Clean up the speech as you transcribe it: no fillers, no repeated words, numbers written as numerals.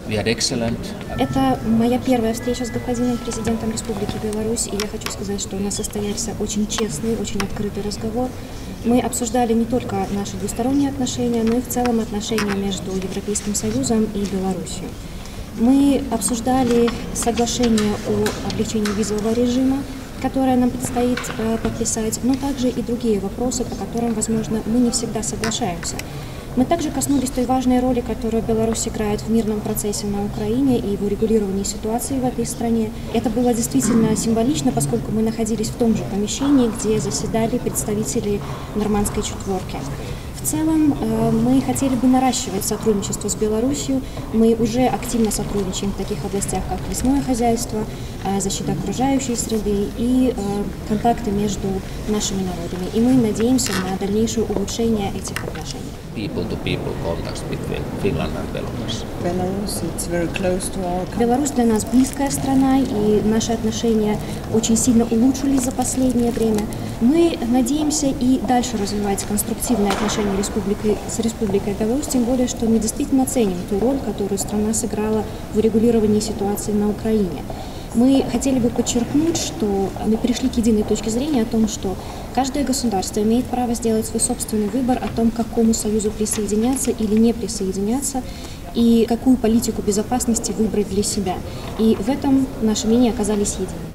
Это моя первая встреча с господином президентом Республики Беларусь, и я хочу сказать, что у нас состоялся очень честный, очень открытый разговор. Мы обсуждали не только наши двусторонние отношения, но и в целом отношения между Европейским Союзом и Беларусью. Мы обсуждали соглашение о облегчении визового режима, которое нам предстоит подписать, но также и другие вопросы, по которым, возможно, мы не всегда соглашаемся. Мы также коснулись той важной роли, которую Беларусь играет в мирном процессе на Украине и в урегулировании ситуации в этой стране. Это было действительно символично, поскольку мы находились в том же помещении, где заседали представители Нормандской четверки. В целом мы хотели бы наращивать сотрудничество с Беларусью. Мы уже активно сотрудничаем в таких областях, как лесное хозяйство, защита окружающей среды и контакты между нашими народами. И мы надеемся на дальнейшее улучшение этих отношений. People-to-people contacts between Finland and Belarus. Беларусь для нас близкая страна, и наши отношения очень сильно улучшились за последнее время. Мы надеемся и дальше развивать конструктивные отношения с Республикой Беларусь, тем более, что мы действительно ценим ту роль, которую страна сыграла в урегулировании ситуации на Украине. Мы хотели бы подчеркнуть, что мы пришли к единой точке зрения о том, что каждое государство имеет право сделать свой собственный выбор о том, к какому союзу присоединяться или не присоединяться, и какую политику безопасности выбрать для себя. И в этом наши мнения оказались едины.